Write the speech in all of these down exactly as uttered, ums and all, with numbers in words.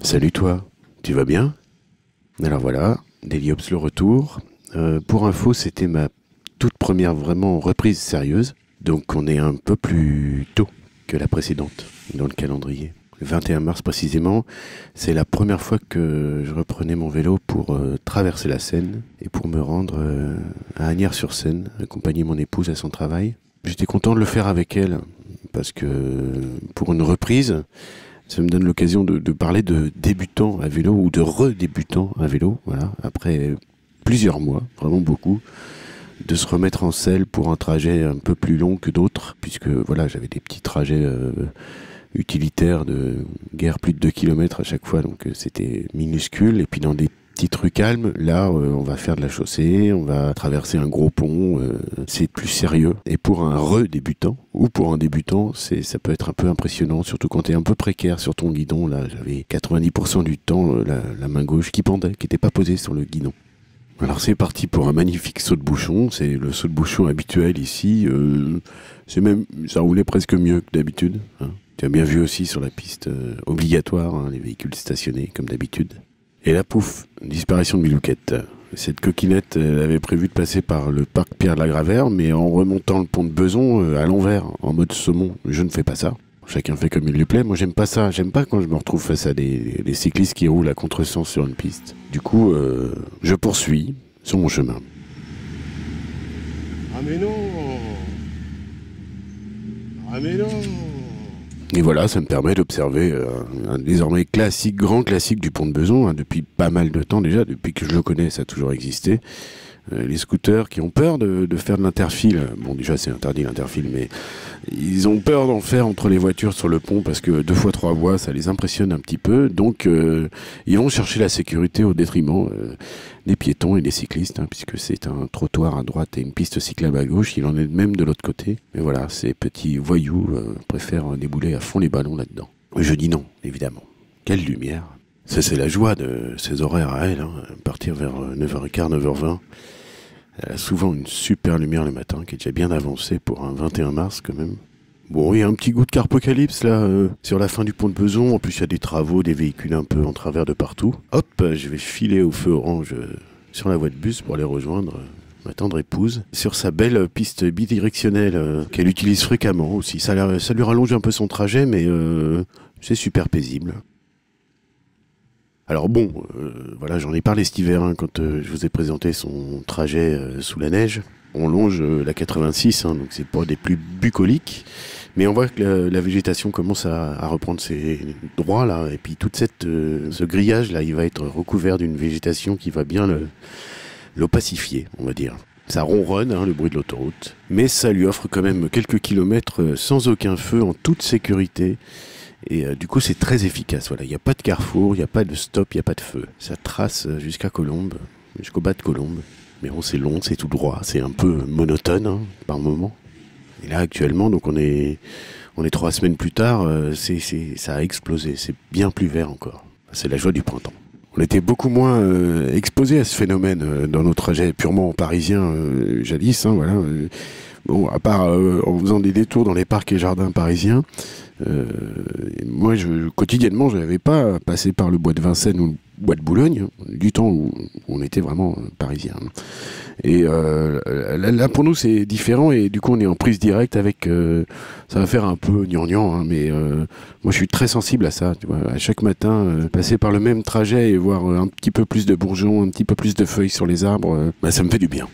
Salut toi, tu vas bien? Alors voilà, Deliops le retour. Euh, pour info, c'était ma toute première vraiment reprise sérieuse, donc on est un peu plus tôt que la précédente dans le calendrier. Le vingt et un mars précisément, c'est la première fois que je reprenais mon vélo pour euh, traverser la Seine et pour me rendre euh, à Asnières-sur-Seine, accompagner mon épouse à son travail. J'étais content de le faire avec elle, parce que pour une reprise, ça me donne l'occasion de, de parler de débutants à vélo ou de redébutants à vélo, voilà, après plusieurs mois, vraiment beaucoup, de se remettre en selle pour un trajet un peu plus long que d'autres, puisque voilà, j'avais des petits trajets euh, utilitaires de guère plus de deux kilomètres à chaque fois, donc euh, c'était minuscule, et puis dans des petits trucs calmes, là euh, on va faire de la chaussée, on va traverser un gros pont, euh, c'est plus sérieux. Et pour un redébutant, ou pour un débutant, c'est, ça peut être un peu impressionnant, surtout quand tu es un peu précaire sur ton guidon. Là, j'avais quatre-vingt-dix pour cent du temps euh, la, la main gauche qui pendait, qui n'était pas posée sur le guidon. Alors c'est parti pour un magnifique saut de bouchon, c'est le saut de bouchon habituel ici, euh, c'est même, ça roulait presque mieux que d'habitude, hein. Tu as bien vu aussi sur la piste euh, obligatoire, hein, les véhicules stationnés comme d'habitude. Et là, pouf, disparition de Milouquette. Cette coquinette, elle avait prévu de passer par le parc Pierre-de-la-Gravère, mais en remontant le pont de Beson euh, à l'envers, en mode saumon. Je ne fais pas ça. Chacun fait comme il lui plaît. Moi, j'aime pas ça. J'aime pas quand je me retrouve face à des, des cyclistes qui roulent à contresens sur une piste. Du coup, euh, je poursuis sur mon chemin. Ah mais non. Ah mais non. Et voilà, ça me permet d'observer euh, un désormais classique, grand classique du pont de Beson, hein, depuis pas mal de temps déjà, depuis que je le connais, ça a toujours existé. Euh, les scooters qui ont peur de, de faire de l'interfile, bon déjà c'est interdit l'interfile, mais ils ont peur d'en faire entre les voitures sur le pont parce que deux fois trois voies, ça les impressionne un petit peu, donc euh, ils vont chercher la sécurité au détriment euh, des piétons et des cyclistes, hein, puisque c'est un trottoir à droite et une piste cyclable à gauche, il en est de même de l'autre côté. Mais voilà, ces petits voyous euh, préfèrent débouler à fond les ballons là-dedans. Je dis non, évidemment. Quelle lumière! Ça, c'est la joie de ces horaires à elle, hein, partir vers neuf heures quinze, neuf heures vingt. Elle a souvent une super lumière le matin, qui est déjà bien avancée pour un vingt et un mars quand même. Bon, il y a un petit goût de carpocalypse là, euh, sur la fin du pont de Beson. En plus, il y a des travaux, des véhicules un peu en travers de partout. Hop, je vais filer au feu orange euh, sur la voie de bus pour aller rejoindre euh, ma tendre épouse sur sa belle piste bidirectionnelle euh, qu'elle utilise fréquemment aussi. Ça, la, ça lui rallonge un peu son trajet, mais euh, c'est super paisible. Alors bon, euh, voilà, j'en ai parlé cet hiver hein, quand euh, je vous ai présenté son trajet euh, sous la neige. On longe euh, la quatre-vingt-six, hein, donc c'est pas des plus bucoliques, mais on voit que la, la végétation commence à, à reprendre ses droits là, et puis toute cette euh, ce grillage là, il va être recouvert d'une végétation qui va bien le, l'opacifier, on va dire. Ça ronronne, hein, le bruit de l'autoroute, mais ça lui offre quand même quelques kilomètres sans aucun feu, en toute sécurité. Et euh, du coup, c'est très efficace. Voilà, il n'y a pas de carrefour, il n'y a pas de stop, il n'y a pas de feu. Ça trace jusqu'à Colombes, jusqu'au bas de Colombes. Mais bon, c'est long, c'est tout droit, c'est un peu monotone hein, par moment. Et là, actuellement, donc on est, on est trois semaines plus tard, euh, c'est, c'est, ça a explosé. C'est bien plus vert encore. C'est la joie du printemps. On était beaucoup moins euh, exposés à ce phénomène euh, dans nos trajets purement parisiens euh, jadis. Hein, voilà. Bon, à part euh, en faisant des détours dans les parcs et jardins parisiens. Euh, moi, je, quotidiennement, je n'avais pas passé par le bois de Vincennes ou le bois de Boulogne, du temps où on était vraiment parisiens. Et euh, là, là, pour nous, c'est différent et du coup, on est en prise directe avec... Euh, ça va faire un peu gnangnan, hein, mais euh, moi, je suis très sensible à ça. Tu vois, à chaque matin, euh, passer par le même trajet et voir un petit peu plus de bourgeons, un petit peu plus de feuilles sur les arbres, euh, bah, ça me fait du bien.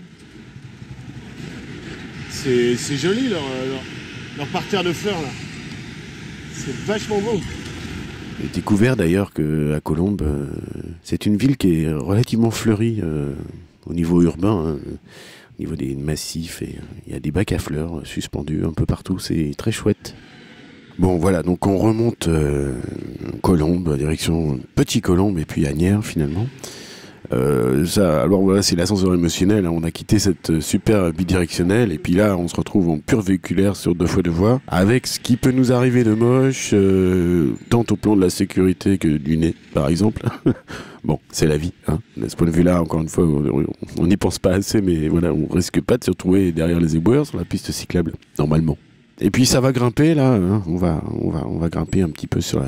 C'est, c'est joli leur, leur, leur parterre de fleurs là. C'est vachement beau. J'ai découvert d'ailleurs qu'à Colombes, euh, c'est une ville qui est relativement fleurie euh, au niveau urbain, hein, au niveau des massifs. Et il euh, y a des bacs à fleurs euh, suspendus un peu partout, c'est très chouette. Bon voilà, donc on remonte euh, Colombes, direction Petit Colombes et puis Asnières finalement. Euh, ça, alors voilà, c'est l'ascenseur émotionnel, hein. On a quitté cette super bidirectionnelle et puis là on se retrouve en pur véhiculaire sur deux fois deux voies avec ce qui peut nous arriver de moche euh, tant au plan de la sécurité que du nez par exemple. Bon, c'est la vie, hein. De ce point de vue là, encore une fois, on n'y pense pas assez, mais voilà, on risque pas de se retrouver derrière les éboueurs sur la piste cyclable normalement. Et puis ça va grimper là, hein. on, va, on, va, on va grimper un petit peu sur la,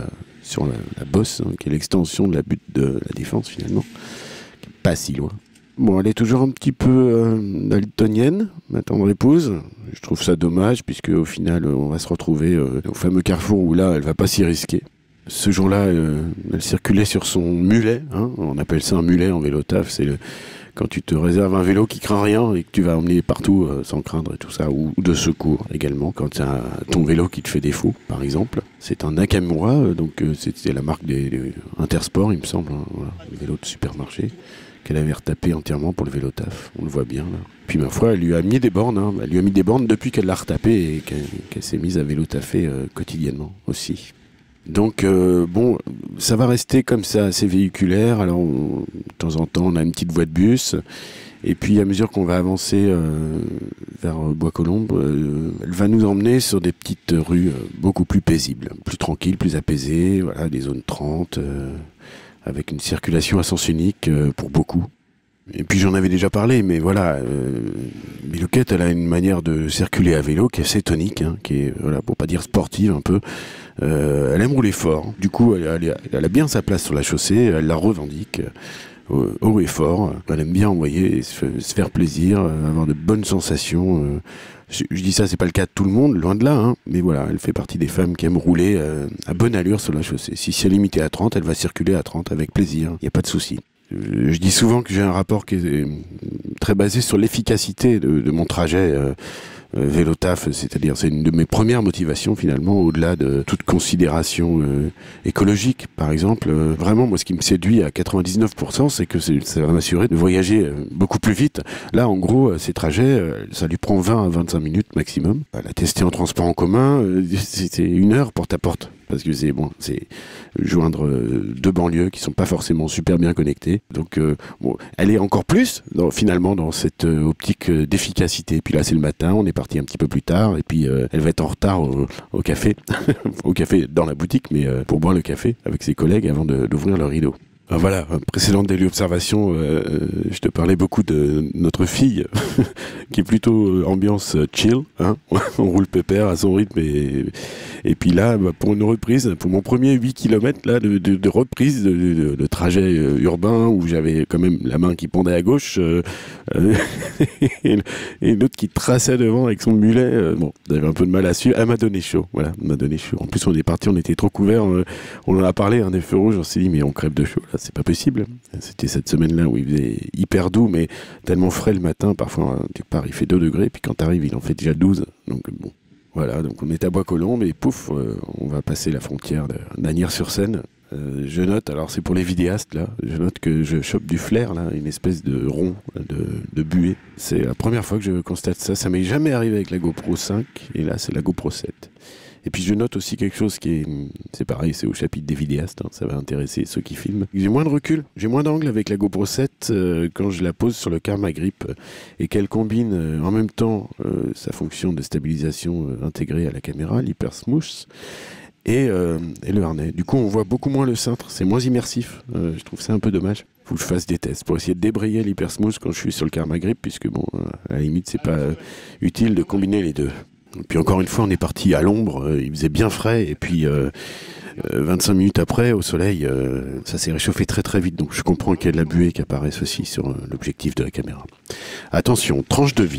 sur la, la bosse, hein, qui est l'extension de la butte de la Défense finalement, qui est pas si loin. Bon, elle est toujours un petit peu euh, daltonienne, ma tendre épouse. Je trouve ça dommage, puisque au final, on va se retrouver euh, au fameux carrefour où là, elle va pas s'y risquer. Ce jour-là, euh, elle circulait sur son mulet, hein, on appelle ça un mulet en vélo taf, c'est le, quand tu te réserves un vélo qui craint rien et que tu vas emmener partout euh, sans craindre et tout ça, ou, ou de secours également, quand tu as ton vélo qui te fait défaut, par exemple. C'est un Nakamura, euh, donc euh, c'était la marque des, des Intersport, il me semble, hein, voilà, le vélo de supermarché, qu'elle avait retapé entièrement pour le vélo taf, on le voit bien là. Puis ma foi, elle lui a mis des bornes, hein. Elle lui a mis des bornes depuis qu'elle l'a retapé et qu'elle, qu'elle s'est mise à vélo taffer euh, quotidiennement aussi. Donc euh, bon, ça va rester comme ça, assez véhiculaire. Alors on, de temps en temps, on a une petite voie de bus. Et puis à mesure qu'on va avancer euh, vers Bois-Colombes, euh, elle va nous emmener sur des petites rues euh, beaucoup plus paisibles, plus tranquilles, plus apaisées. Voilà, des zones trente, euh, avec une circulation à sens unique euh, pour beaucoup. Et puis j'en avais déjà parlé, mais voilà, euh, Milouquette, elle a une manière de circuler à vélo qui est assez tonique, hein, qui est, voilà, pour pas dire sportive un peu. Euh, elle aime rouler fort. Du coup, elle, elle, elle a bien sa place sur la chaussée, elle la revendique euh, haut et fort. Elle aime bien envoyer, se, se faire plaisir, euh, avoir de bonnes sensations. Euh. Je, je dis ça, c'est pas le cas de tout le monde, loin de là, hein, mais voilà, elle fait partie des femmes qui aiment rouler euh, à bonne allure sur la chaussée. Si c'est limité à trente, elle va circuler à trente avec plaisir, il n'y a pas de souci. Je dis souvent que j'ai un rapport qui est très basé sur l'efficacité de, de mon trajet euh, euh, vélo taf, c'est-à-dire c'est une de mes premières motivations finalement, au-delà de toute considération euh, écologique par exemple. Euh, vraiment, moi ce qui me séduit à quatre-vingt-dix-neuf pour cent, c'est que c'est, ça va m'assurer de voyager euh, beaucoup plus vite. Là en gros, euh, ces trajets, euh, ça lui prend vingt à vingt-cinq minutes maximum. À la tester en transport en commun, euh, c'était une heure porte à porte. Parce que c'est bon, c'est joindre euh, deux banlieues qui sont pas forcément super bien connectées. Donc, euh, bon, elle est encore plus, dans, finalement, dans cette euh, optique euh, d'efficacité. Puis là, c'est le matin, on est parti un petit peu plus tard, et puis euh, elle va être en retard au, au café, au café dans la boutique, mais euh, pour boire le café avec ses collègues avant de, d'ouvrir le rideau. Ah, voilà, précédente Daily Observation, euh, je te parlais beaucoup de notre fille, qui est plutôt ambiance chill, hein, on roule pépère à son rythme, et, et puis là, bah, pour une reprise, pour mon premier huit kilomètres là, de, de, de reprise de, de, de trajet urbain, où j'avais quand même la main qui pendait à gauche, euh, euh, et, et l'autre qui traçait devant avec son mulet, euh, bon, j'avais un peu de mal à suivre, elle m'a donné chaud, voilà, elle m'a donné chaud. En plus, on est parti, on était trop couverts, euh, on en a parlé, hein, des feux rouges, on s'est dit, mais on crève de chaud, là. C'est pas possible. C'était cette semaine-là où il faisait hyper doux, mais tellement frais le matin. Parfois, tu pars, il fait deux degrés, puis quand t'arrives, il en fait déjà douze. Donc bon, voilà. Donc on est à Bois-Colombes et pouf, euh, on va passer la frontière de d'Asnières-sur-Seine. Euh, je note, alors c'est pour les vidéastes là, je note que je chope du flair là, une espèce de rond, de, de buée. C'est la première fois que je constate ça. Ça m'est jamais arrivé avec la GoPro cinq, et là c'est la GoPro sept. Et puis je note aussi quelque chose qui est, c'est pareil, c'est au chapitre des vidéastes, hein, ça va intéresser ceux qui filment. J'ai moins de recul, j'ai moins d'angle avec la GoPro sept euh, quand je la pose sur le Karma Grip, euh, et qu'elle combine euh, en même temps euh, sa fonction de stabilisation euh, intégrée à la caméra, l'Hyper Smooth, et, euh, et le harnais. Du coup on voit beaucoup moins le cintre, c'est moins immersif, euh, je trouve ça un peu dommage. Faut que je fasse des tests pour essayer de débrayer l'Hyper Smooth quand je suis sur le Karma Grip, puisque bon, euh, à la limite c'est pas euh, utile de combiner les deux. Et puis encore une fois, on est parti à l'ombre, euh, il faisait bien frais, et puis euh, euh, vingt-cinq minutes après, au soleil, euh, ça s'est réchauffé très très vite. Donc je comprends qu'il y a de la buée qui apparaisse aussi sur euh, l'objectif de la caméra. Attention, tranche de vie.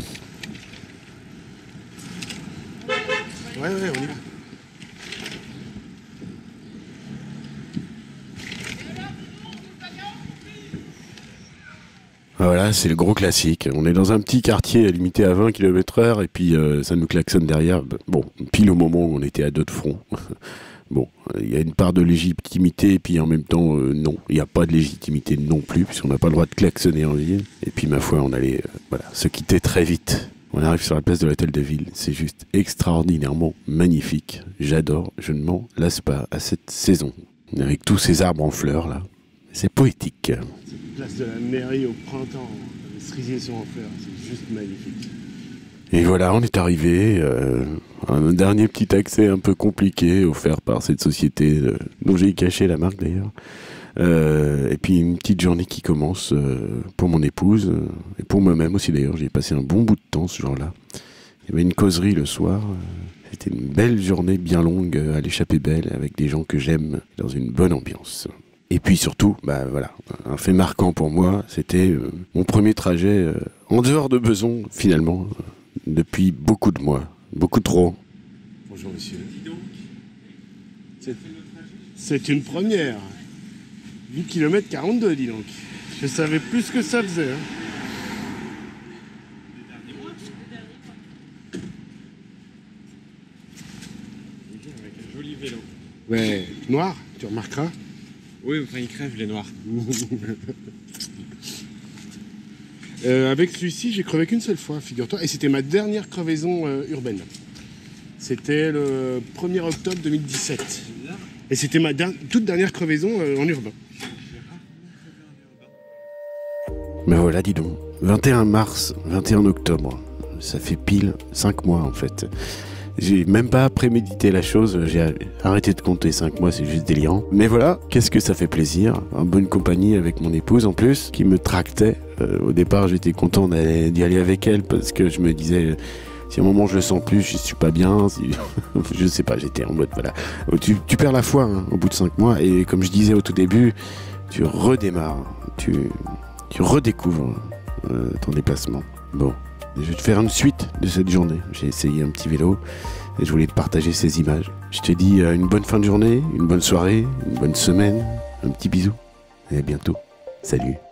Ouais, ouais, on y va. Voilà, c'est le gros classique. On est dans un petit quartier limité à vingt kilomètres heure, et puis euh, ça nous klaxonne derrière. Bon, pile au moment où on était à deux de front. Bon, il y a une part de légitimité, et puis en même temps, euh, non. Il n'y a pas de légitimité non plus, puisqu'on n'a pas le droit de klaxonner en ville. Et puis ma foi, on allait euh, voilà, se quitter très vite. On arrive sur la place de l'hôtel de ville. C'est juste extraordinairement magnifique. J'adore, je ne m'en lasse pas à cette saison. Avec tous ces arbres en fleurs, là. C'est poétique. Place de la mairie au printemps, les cerisiers sont en fleurs, c'est juste magnifique. Et voilà, on est arrivé. Euh, un dernier petit accès un peu compliqué offert par cette société euh, dont j'ai caché la marque d'ailleurs. Euh, et puis une petite journée qui commence euh, pour mon épouse euh, et pour moi-même aussi d'ailleurs. J'ai passé un bon bout de temps ce jour-là. Il y avait une causerie le soir. Euh, C'était une belle journée bien longue à l'échappée belle avec des gens que j'aime dans une bonne ambiance. Et puis surtout, bah voilà, un fait marquant pour moi, c'était euh, mon premier trajet euh, en dehors de Besançon, finalement, euh, depuis beaucoup de mois, beaucoup trop. Bonjour monsieur. C'est une première. huit kilomètres quarante-deux, dis donc. Je savais plus ce que ça faisait. Hein. Avec un joli vélo. Ouais, noir, tu remarqueras. Oui, enfin il crève les noirs. euh, avec celui-ci, j'ai crevé qu'une seule fois, figure-toi. Et c'était ma dernière crevaison euh, urbaine. C'était le premier octobre deux mille dix-sept. Et c'était ma der- toute dernière crevaison euh, en urbain. Mais voilà, dis donc, vingt et un mars, vingt et un octobre, ça fait pile cinq mois en fait. J'ai même pas prémédité la chose, j'ai arrêté de compter cinq mois, c'est juste délirant. Mais voilà, qu'est-ce que ça fait plaisir, en bonne compagnie avec mon épouse en plus, qui me tractait. Euh, au départ, j'étais content d'aller, d'y aller avec elle parce que je me disais, si à un moment je le sens plus, je suis pas bien, si... je sais pas, j'étais en mode voilà. Tu, tu perds la foi hein, au bout de cinq mois et comme je disais au tout début, tu redémarres, tu, tu redécouvres euh, ton déplacement. Bon. Je vais te faire une suite de cette journée. J'ai essayé un petit vélo et je voulais te partager ces images. Je te dis euh, une bonne fin de journée, une bonne soirée, une bonne semaine, un petit bisou et à bientôt. Salut.